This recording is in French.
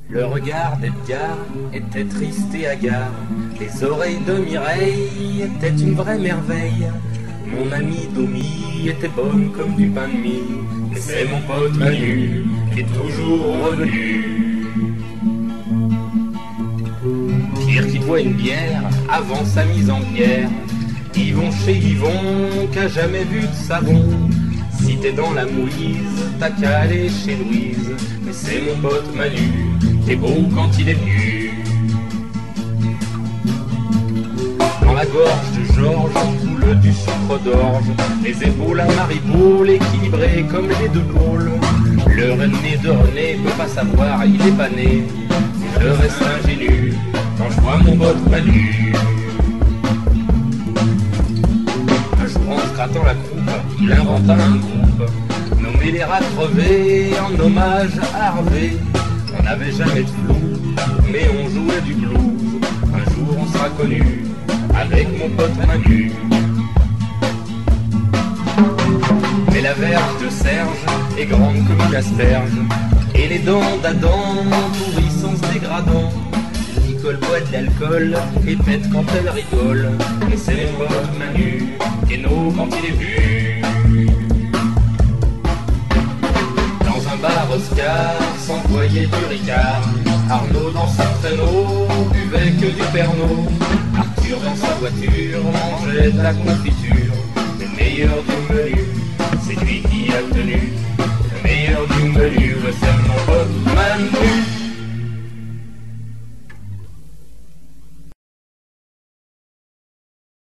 Le regard d'Edgar était triste et hagard. Les oreilles de Mireille étaient une vraie merveille. Mon ami Domi était bonne comme du pain de mie. Mais c'est mon pote Manu qui est toujours revenu. Pierre qui boit une bière avant sa mise en bière. Yvon chez Yvon qu'a jamais vu de savon. Si t'es dans la mouise, t'as qu'à aller chez Louise. Mais c'est mon pote Manu qui est beau quand il est venu. Dans la gorge de Georges coule du sucre d'orge. Les épaules à Marie-Paul équilibrées comme les deux pôles. Le René de René peut pas savoir, il est pas né. Je reste ingénu quand je vois mon pote Manu. Un jour en se grattant la croupe, il inventa un groupe nommé les rats crevés en hommage à Harvey. On n'avait jamais de flou, mais on jouait du blues. Un jour on sera connu avec mon pote Manu. Mais la verge de Serge est grande comme une asperge, et les dents d'Adam pourries sans se dégradant. Nicole boit de l'alcool et pète quand elle rigole. Et c'est mon pote Manu qui est no quand il est vu. Dans un bar Oscar s'envoyait du Ricard. Arnaud dans son traîneau buvait que du Pernod. Arthur dans sa voiture mangeait de la confiture. Le meilleur du menu, c'est lui qui a tenu.